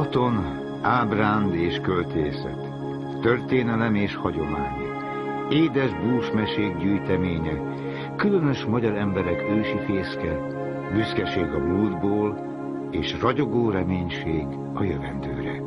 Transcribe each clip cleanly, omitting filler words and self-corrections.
Balaton, ábránd és költészet, történelem és hagyomány, édes búsmesék gyűjteménye, különös magyar emberek ősi fészke, büszkeség a múltból és ragyogó reménység a jövendőre.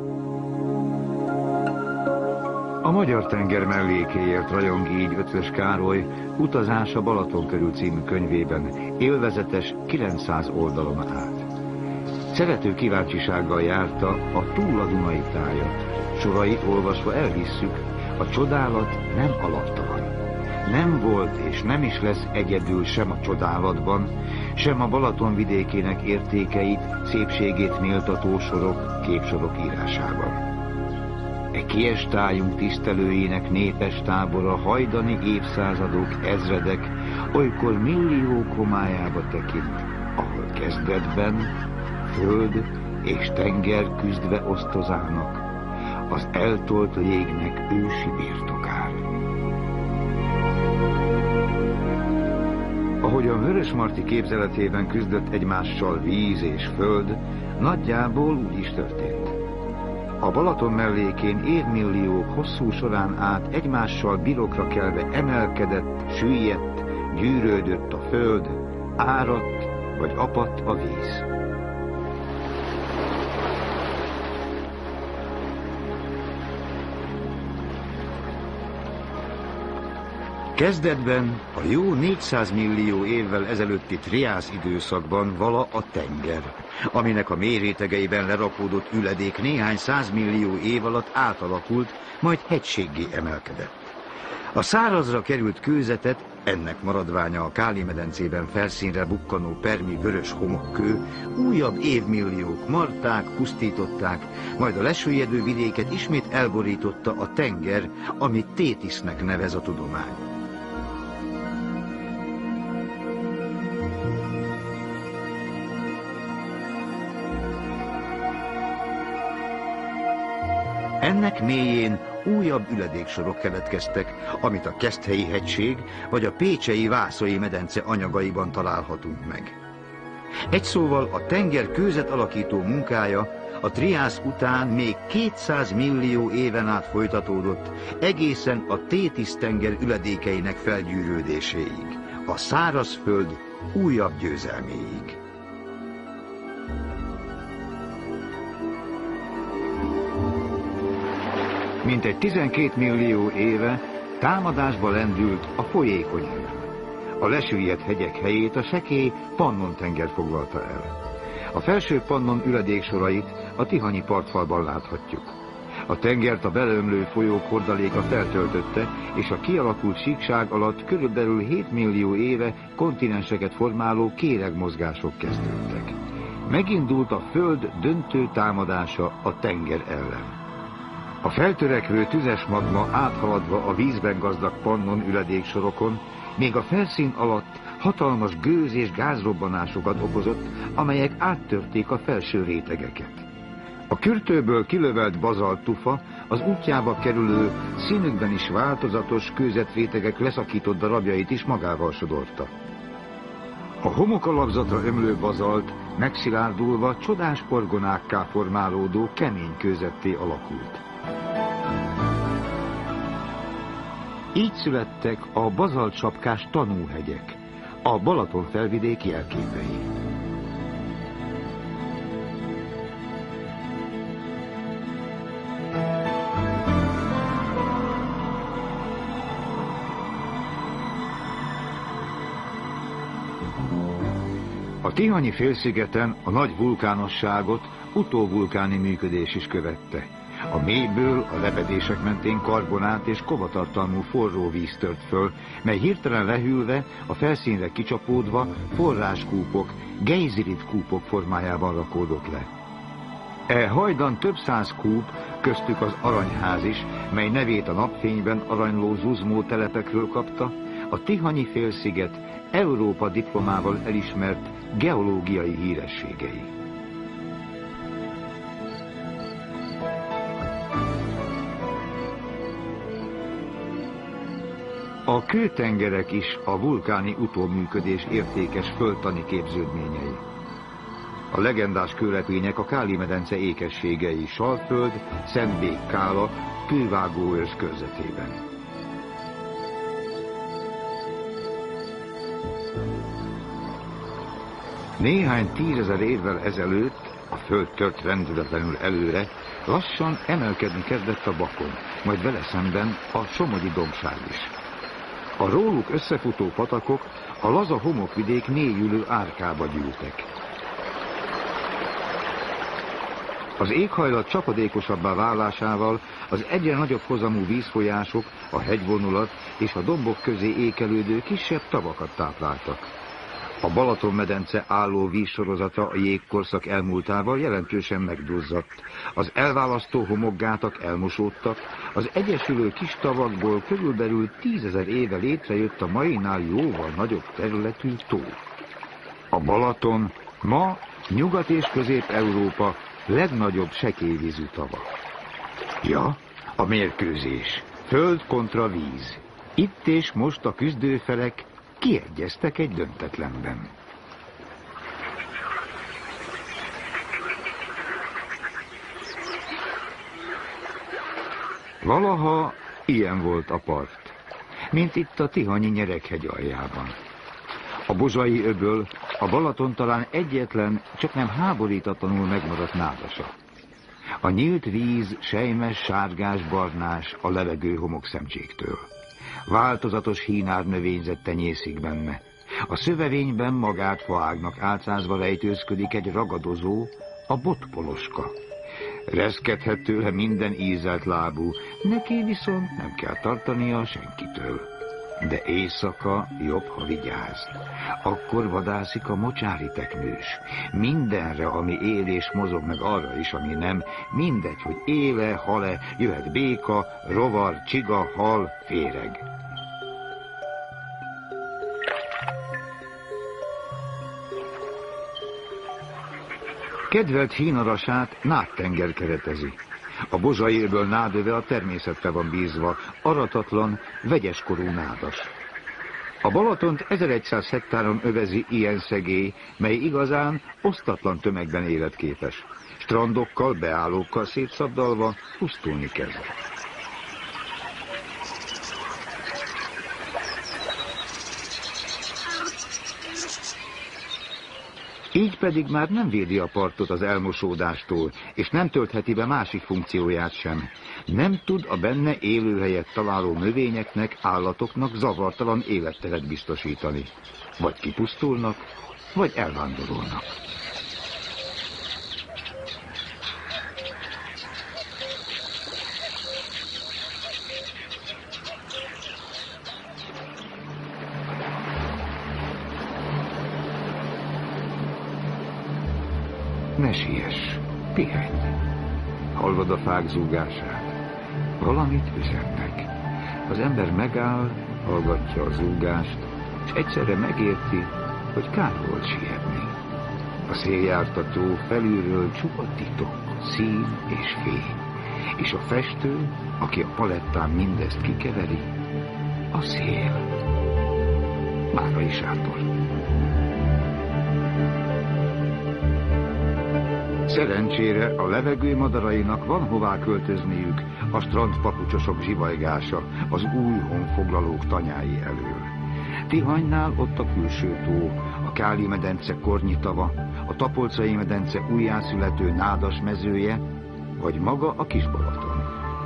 A Magyar tenger mellékéért rajong így Eötvös Károly Utazás a Balaton körül című könyvében élvezetes 900 oldalon át. Szerető kíváncsisággal járta a Túl a Dunai tájat. Sorait olvasva elhisszük, a csodálat nem alaptalan. Nem volt és nem is lesz egyedül sem a csodálatban, sem a Balaton vidékének értékeit, szépségét méltató sorok, képsorok írásában. E kiestályunk tisztelőjének népes tábora hajdani évszázadok, ezredek, olykor milliók homályába tekint, ahol kezdetben föld és tenger küzdve osztozának, az eltolt légnek ősi birtokán. Ahogy a Vörösmarty képzeletében küzdött egymással víz és föld, nagyjából úgy is történt. A Balaton mellékén évmilliók hosszú során át egymással birokra kelve emelkedett, süllyedt, gyűrődött a föld, áradt vagy apadt a víz. Kezdetben, a jó 400 millió évvel ezelőtti triász időszakban vala a tenger, aminek a mélyrétegeiben lerakódott üledék néhány százmillió év alatt átalakult, majd hegységgé emelkedett. A szárazra került kőzetet, ennek maradványa a Káli-medencében felszínre bukkanó permi vörös homokkő, újabb évmilliók marták, pusztították, majd a lesüllyedő vidéket ismét elborította a tenger, amit Tétisznek nevez a tudomány. Ennek mélyén újabb üledéksorok keletkeztek, amit a Keszthelyi hegység vagy a pécsei Vászai medence anyagaiban találhatunk meg. Egy szóval a tenger kőzet alakító munkája a triász után még 200 millió éven át folytatódott, egészen a Tétisz-tenger üledékeinek felgyűrődéséig, a szárazföld újabb győzelméig. Mintegy 12 millió éve támadásba lendült a folyékony ember. A lesüllyedt hegyek helyét a sekély Pannon-tenger foglalta el. A felső Pannon üledéksorait a tihanyi partfalban láthatjuk. A tengert a beleömlő folyók hordaléka feltöltötte, és a kialakult síkság alatt körülbelül 7 millió éve kontinenseket formáló kéregmozgások kezdődtek. Megindult a föld döntő támadása a tenger ellen. A feltörekvő tüzes magma áthaladva a vízben gazdag Pannon üledéksorokon, még a felszín alatt hatalmas gőz- és gázrobbanásokat okozott, amelyek áttörték a felső rétegeket. A kürtőből kilövelt bazalttufa az útjába kerülő, színükben is változatos kőzetrétegek leszakított darabjait is magával sodorta. A homokalapzatra ömlő bazalt megszilárdulva csodás orgonákká formálódó kemény kőzetté alakult. Így születtek a bazaltsapkás tanúhegyek, a Balaton felvidék jelképei. A Tihanyi félszigeten a nagy vulkánosságot utóvulkáni működés is követte. A mélyből a lepedések mentén karbonát és kovatartalmú forró víz tört föl, mely hirtelen lehűlve, a felszínre kicsapódva forráskúpok, gejzirit kúpok formájában rakódott le. E hajdan több száz kúp, köztük az Aranyház is, mely nevét a napfényben aranyló zuzmó telepekről kapta, a Tihanyi félsziget Európa diplomával elismert geológiai hírességei. A kőtengerek is a vulkáni utóműködés értékes földtani képződményei. A legendás kőlepények a Káli-medence ékességei, Salföld, Szentbék-Kála, kővágóőrs körzetében. Néhány tízezer évvel ezelőtt a föld tört rendületlenül előre, lassan emelkedni kezdett a Bakony, majd vele szemben a Somogyi dombság is. A róluk összefutó patakok a laza homokvidék mélyülő árkába gyűltek. Az éghajlat csapadékosabbá válásával az egyre nagyobb hozamú vízfolyások, a hegyvonulat és a dombok közé ékelődő kisebb tavakat tápláltak. A Balaton-medence álló vízsorozata a jégkorszak elmúltával jelentősen megduzzadt. Az elválasztó homokgátak elmosódtak, az egyesülő kis tavakból körülbelül 10 000 éve létrejött a mainál jóval nagyobb területű tó. A Balaton ma Nyugat- és Közép-Európa legnagyobb sekélyvízű tava. Ja, a mérkőzés. Föld kontra víz. Itt és most a küzdőfelek kiegyeztek egy döntetlenben. Valaha ilyen volt a part, mint itt a Tihanyi Nyereghegy aljában. A Bozsai öböl a Balaton talán egyetlen, csak nem háborítatlanul megmaradt nádasa. A nyílt víz sejmes, sárgás, barnás a levegő homokszemcséktől. Változatos hínár növényzet tenyészik benne. A szövevényben magát faágnak álcázva rejtőzködik egy ragadozó, a botpoloska. Reszkedhet tőle minden ízelt lábú, neki viszont nem kell tartania senkitől. De éjszaka jobb, ha vigyáz. Akkor vadászik a mocsári teknős. Mindenre, ami él és mozog, meg arra is, ami nem, mindegy, hogy éle, hal-e, jöhet béka, rovar, csiga, hal, féreg. Kedvelt hínarasát nádtenger keretezi. A Bozsai öböl nádöve a természetre van bízva, aratatlan, vegyeskorú nádas. A Balatont 1100 hektáron övezi ilyen szegély, mely igazán osztatlan tömegben életképes. Strandokkal, beállókkal szétszabdalva pusztulni kezd. Így pedig már nem védi a partot az elmosódástól, és nem töltheti be másik funkcióját sem. Nem tud a benne élőhelyet találó növényeknek, állatoknak zavartalan életteret biztosítani. Vagy kipusztulnak, vagy elvándorolnak. Ne siess, pihenj. Hallod a fák zúgását? Valamit üzennek. Az ember megáll, hallgatja a zúgást, és egyszerre megérti, hogy kár volt sietni. A széljártató felülről csupa titok, szín és fény. És a festő, aki a palettán mindezt kikeveri, a szél. Márai Sándor. Szerencsére a levegő madarainak van hová költözniük a strandpapucsosok zsivajgása az új honfoglalók tanyái elől. Tihanynál ott a külső tó, a Káli-medence Kornyitava, a Tapolcai-medence újjászülető nádas mezője, vagy maga a Kis-Balaton.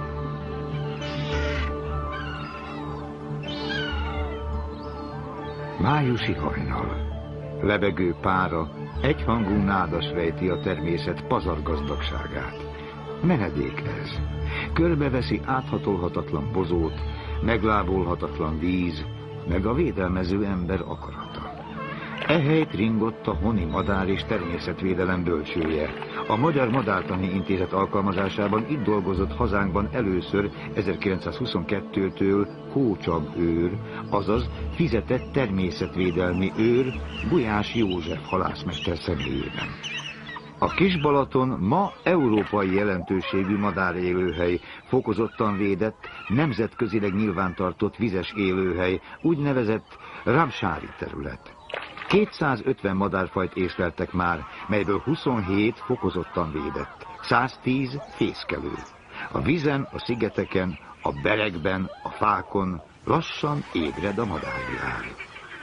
Májusi hajnal. Lebegő pára, egyhangú nádas rejti a természet pazargazdagságát. Menedék ez. Körbeveszi áthatolhatatlan bozót, meglábolhatatlan víz, meg a védelmező ember akarata. Ehelyt ringott a honi madár és természetvédelem bölcsője. A Magyar Madártani Intézet alkalmazásában itt dolgozott hazánkban először 1922-től Kócsag őr, azaz fizetett természetvédelmi őr Gulyás József halászmester személyében. A Kis-Balaton ma európai jelentőségű madárélőhely, fokozottan védett, nemzetközileg nyilvántartott vizes élőhely, úgynevezett Ramsári terület. 250 madárfajt észleltek már, melyből 27 fokozottan védett, 110 fészkelő. A vízen, a szigeteken, a berekben, a fákon lassan ébred a madárvilág.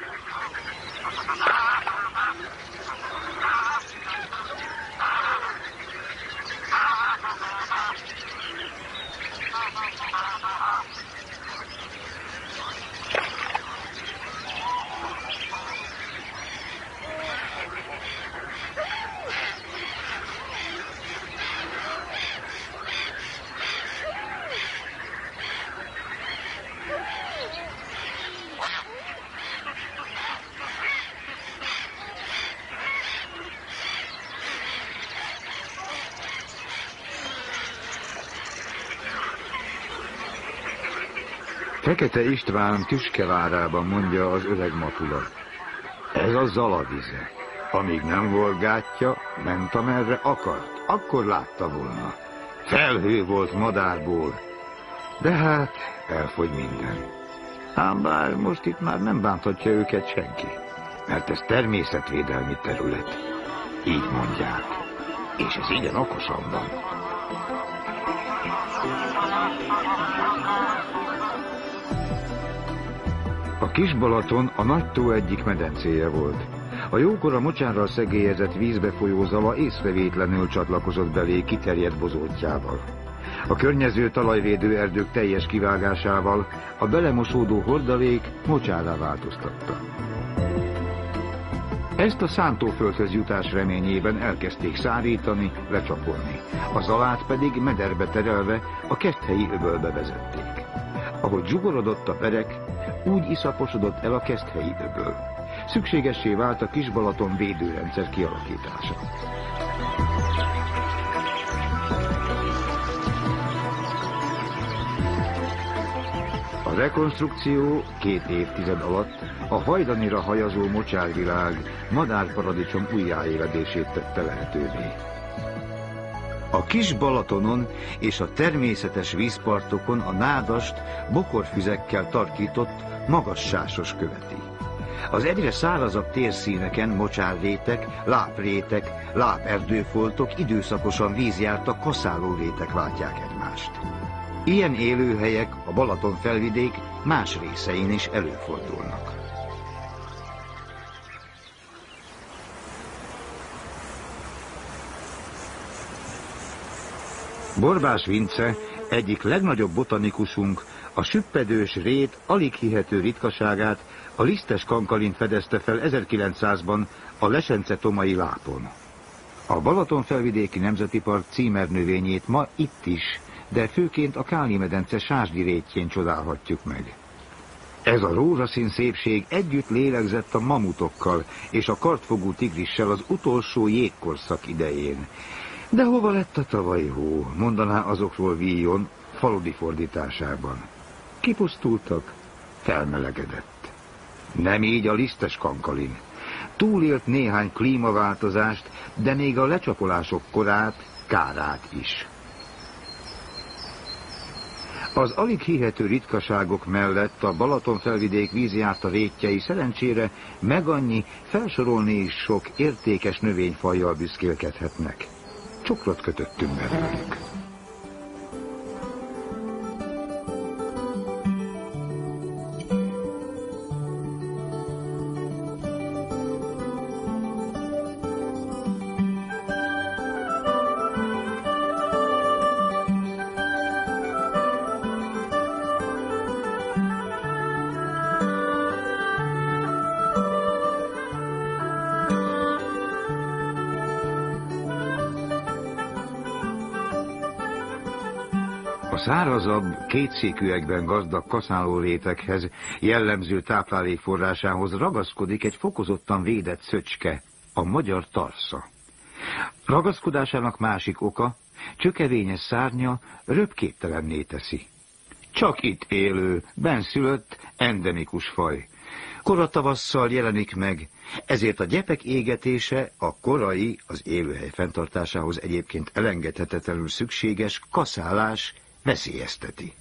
Fekete István Tüskevárában mondja az öreg matula. Ez a Zalavize. Amíg nem volt gátja, ment amerre akart, akkor látta volna. Felhő volt madárból, de hát elfogy minden. Ám bár most itt már nem bánthatja őket senki, mert ez természetvédelmi terület. Így mondják, és ez igen okosan van. A Kis-Balaton a Nagy-tó egyik medencéje volt. A jókora mocsárral szegélyezett vízbe folyó Zala észrevétlenül csatlakozott belé kiterjedt bozótjával. A környező talajvédő erdők teljes kivágásával a belemosódó hordalék mocsárrá változtatta. Ezt a szántóföldhöz jutás reményében elkezdték szárítani, lecsapolni. A Zalát pedig mederbe terelve a Keszthelyi öbölbe vezették. Ahogy zsugorodott a perek, úgy iszaposodott el a Keszthelyi öböl. Szükségessé vált a Kis-Balaton védőrendszer kialakítása. A rekonstrukció 2 évtized alatt a hajdanira hajazó mocsárvilág madárparadicsom újjáéledését tette lehetővé. A Kis-Balatonon és a természetes vízpartokon a nádast bokorfüzekkel tarkított magassásos követi. Az egyre szárazabb térszíneken mocsárrétek, láprétek, láperdőfoltok, időszakosan vízjártak kaszálórétek váltják egymást. Ilyen élőhelyek a Balaton felvidék más részein is előfordulnak. Borbás Vince, egyik legnagyobb botanikusunk, a süppedős rét alig hihető ritkaságát, a lisztes kankalint fedezte fel 1900-ban a Lesence-Tomai lápon. A Balaton felvidéki nemzeti park címernövényét ma itt is, de főként a Káli-medence sásdi rétjén csodálhatjuk meg. Ez a rózsaszín szépség együtt lélegzett a mamutokkal és a kartfogú tigrissel az utolsó jégkorszak idején. De hova lett a tavalyi hó, mondaná azokról Villon faludi fordításában. Kipusztultak, felmelegedett. Nem így a lisztes kankalin. Túlélt néhány klímaváltozást, de még a lecsapolások korát, kárát is. Az alig hihető ritkaságok mellett a Balaton felvidék vízjárta rétjei szerencsére megannyi, felsorolni is sok értékes növényfajjal büszkélkedhetnek. Csokrot kötöttünk belőlük. Szárazabb, kétszékűekben gazdag kaszálórétekhez, jellemző táplálékforrásához ragaszkodik egy fokozottan védett szöcske, a magyar tarsza. Ragaszkodásának másik oka, csökevényes szárnya röpképtelenné teszi. Csak itt élő, bennszülött, endemikus faj. Kora tavasszal jelenik meg, ezért a gyepek égetése a korai, az élőhely fenntartásához egyébként elengedhetetlenül szükséges kaszálás veszélyezteti.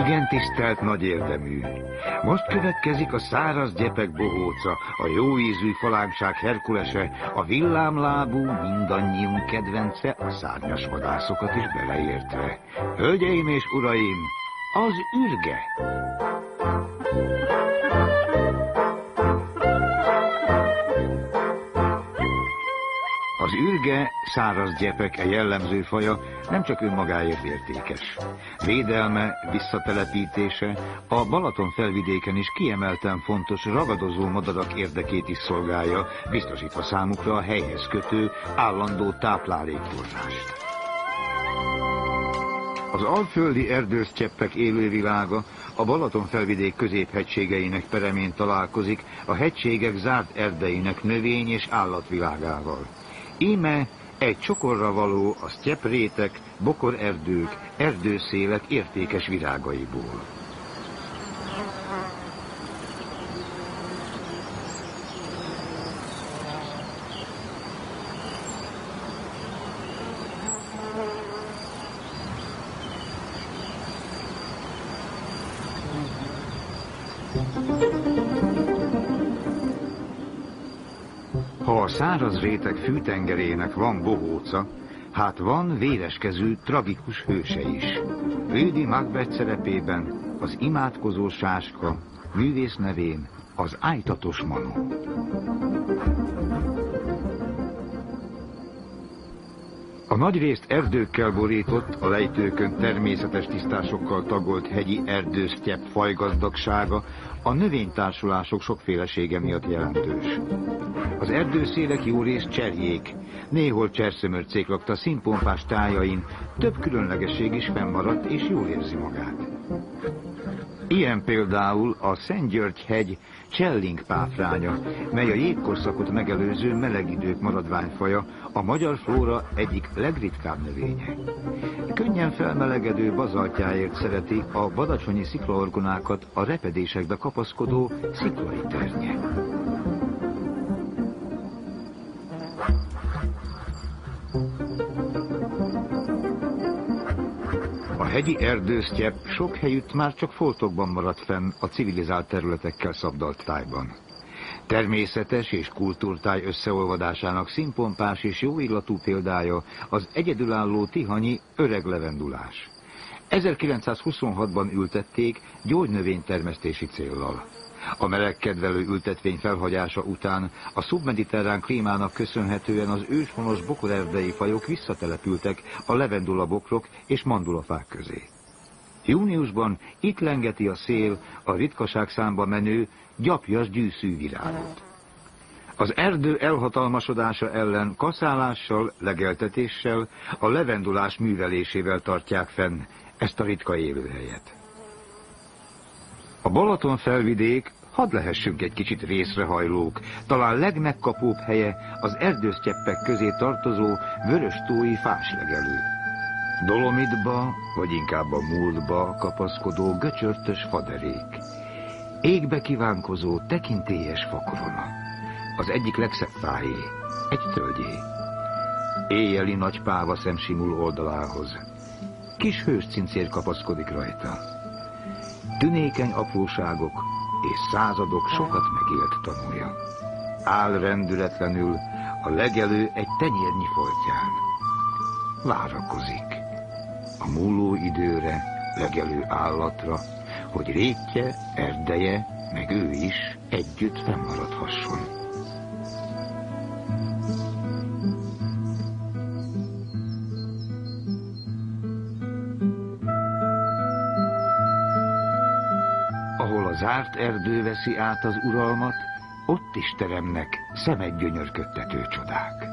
Igen tisztelt nagy érdemű. Most következik a száraz gyepek bohóca, a jóízű falánkság Herkulese, a villámlábú, mindannyiunk kedvence, a szárnyas vadászokat is beleértve. Hölgyeim és uraim, az ürge! Az ürge, száraz gyepek jellemző faja nem csak önmagáért értékes. Védelme, visszatelepítése a Balaton felvidéken is kiemelten fontos ragadozó madarak érdekét is szolgálja, biztosítva számukra a helyhez kötő, állandó táplálékforrást. Az alföldi erdősztyeppek élővilága a Balaton felvidék középhegységeinek peremén találkozik a hegységek zárt erdeinek növény- és állatvilágával. Íme egy csokorra való a sztyepprétek, bokorerdők, erdőszélek értékes virágaiból. Ha a száraz réteg fűtengerének van bohóca, hát van véreskező, tragikus hőse is. Lady Macbeth szerepében az imádkozó sáska, művész nevén az ájtatos Manó. A nagyrészt erdőkkel borított, a lejtőkön természetes tisztásokkal tagolt hegyi erdősztyepp fajgazdagsága a növénytársulások sokfélesége miatt jelentős. Az erdőszélek jórészt cserjék, néhol cserszömörcék lakta színpompás tájain, több különlegesség is fennmaradt és jól érzi magát. Ilyen például a Szentgyörgy-hegy csellingpáfránya, mely a jégkorszakot megelőző melegidők maradványfaja, a magyar flóra egyik legritkább növénye. Könnyen felmelegedő bazaltjáért szereti a badacsonyi sziklaorgonákat a repedésekbe kapaszkodó sziklai ternye. A hegyi erdősztyepp sok helyütt már csak foltokban maradt fenn a civilizált területekkel szabdalt tájban. Természetes és kultúrtáj összeolvadásának színpompás és jóillatú példája az egyedülálló tihanyi öreg levendulás. 1926-ban ültették gyógynövénytermesztési céllal. A melegkedvelő ültetvény felhagyása után a szubmediterrán klímának köszönhetően az őshonos bokorerdei fajok visszatelepültek a levendulabokrok és mandulafák közé. Júniusban itt lengeti a szél a ritkaság számba menő, gyapjas gyűszű virágot. Az erdő elhatalmasodása ellen kaszálással, legeltetéssel, a levendulás művelésével tartják fenn ezt a ritka élőhelyet. A Balaton felvidék, hadd lehessünk egy kicsit részrehajlók, talán legmegkapóbb helye az erdősztyeppek közé tartozó vöröstói fáslegelő. Dolomitba, vagy inkább a múltba kapaszkodó göcsörtös faderék. Égbe kívánkozó tekintélyes fakorona. Az egyik legszebb fájé, egy tölgyé. Éjjeli nagy pávaszem simul oldalához. Kis hőscincér kapaszkodik rajta. Tünékeny apróságok és századok sokat megélt tanulja. Áll rendületlenül a legelő egy tenyérnyi foltján. Várakozik a múló időre, legelő állatra, hogy rétje, erdeje, meg ő is együtt fennmaradhasson. Ahol a zárt erdő veszi át az uralmat, ott is teremnek szemet gyönyörködtető csodák.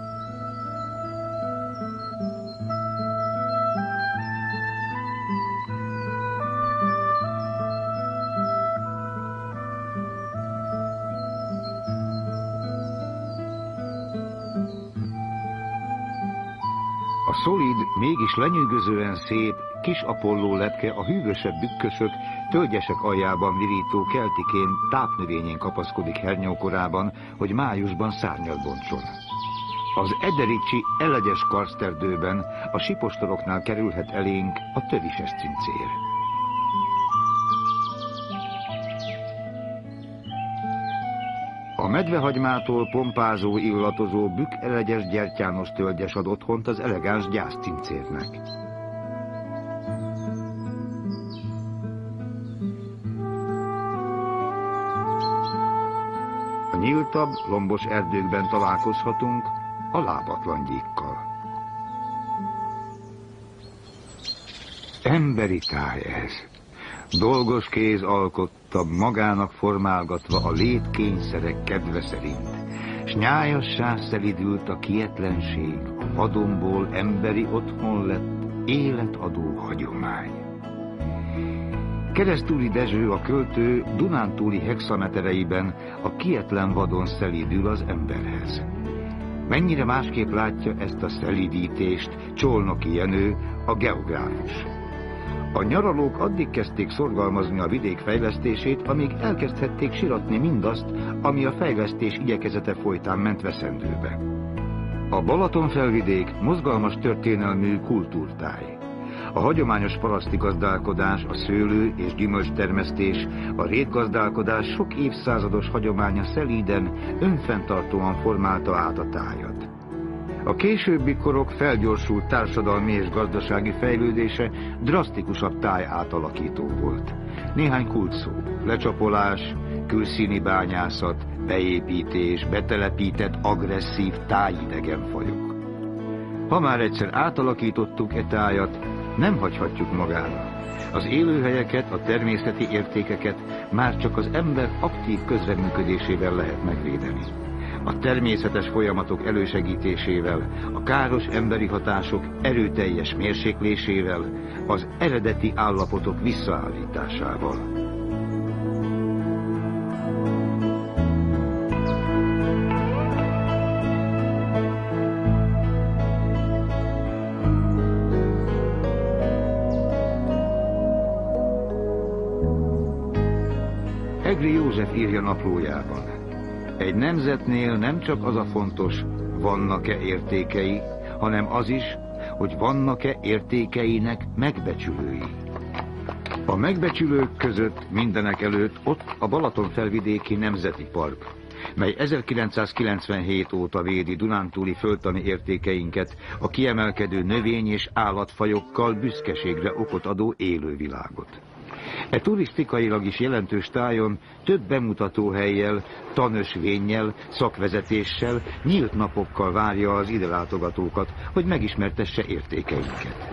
A szolid, mégis lenyűgözően szép, kis Apolló lepke a hűvösebb bükkösök, tölgyesek aljában virító keltikén tápnövényén kapaszkodik hernyókorában, hogy májusban szárnyat bontson. Az Edericsi elegyes karszterdőben a sipostoroknál kerülhet elénk a tövises cincér. A medvehagymától pompázó, illatozó, bükkelegyes gyertyános tölgyes ad otthont az elegáns gyászcincérnek. A nyíltabb, lombos erdőkben találkozhatunk a lábatlangyíkkal. Emberi táj ez. Dolgos kéz alkotta, magának formálgatva a létkényszerek kedve szerint, s nyájassá szelidült a kietlenség, a vadonból emberi otthon lett életadó hagyomány. Keresztúri Dezső, a költő dunántúli hexametereiben a kietlen vadon szelídül az emberhez. Mennyire másképp látja ezt a szelídítést Csolnoki Jenő, a geográfus. A nyaralók addig kezdték szorgalmazni a vidék fejlesztését, amíg elkezdhették siratni mindazt, ami a fejlesztés igyekezete folytán ment veszendőbe. A Balatonfelvidék mozgalmas történelmű kultúrtáj. A hagyományos paraszti gazdálkodás, a szőlő- és gyümölcstermesztés, a rétgazdálkodás sok évszázados hagyománya szelíden, önfenntartóan formálta át a tájat. A későbbi korok felgyorsult társadalmi és gazdasági fejlődése drasztikusabb táj átalakító volt. Néhány kulcsszó: lecsapolás, külszíni bányászat, beépítés, betelepített agresszív tájidegen fajok. Ha már egyszer átalakítottuk e tájat, nem hagyhatjuk magára. Az élőhelyeket, a természeti értékeket már csak az ember aktív közreműködésével lehet megvédeni. A természetes folyamatok elősegítésével, a káros emberi hatások erőteljes mérséklésével, az eredeti állapotok visszaállításával. Egri József írja naplójában: egy nemzetnél nem csak az a fontos, vannak-e értékei, hanem az is, hogy vannak-e értékeinek megbecsülői. A megbecsülők között mindenek előtt ott a Balatonfelvidéki Nemzeti Park, mely 1997 óta védi dunántúli földtani értékeinket, a kiemelkedő növény- és állatfajokkal büszkeségre okot adó élővilágot. E turisztikailag is jelentős tájon több bemutatóhellyel, tanösvénnyel, szakvezetéssel, nyílt napokkal várja az ide látogatókat, hogy megismertesse értékeinket.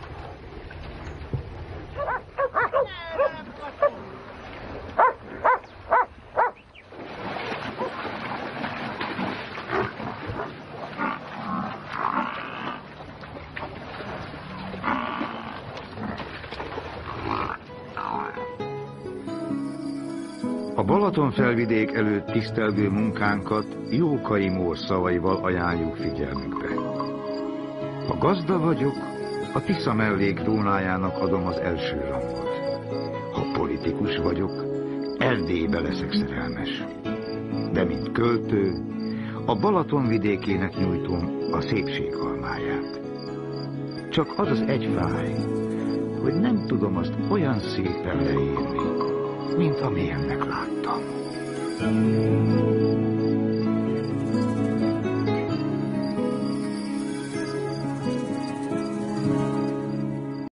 A Balatonfelvidék előtt tisztelgő munkánkat Jókai Mór szavaival ajánljuk figyelmükbe. Ha gazda vagyok, a Tisza mellék trónájának adom az első rangot. Ha politikus vagyok, Erdélybe leszek szerelmes. De mint költő, a Balaton vidékének nyújtom a szépség almáját. Csak az az egy fáj, hogy nem tudom azt olyan szépen leírni, mint amilyennek láttam.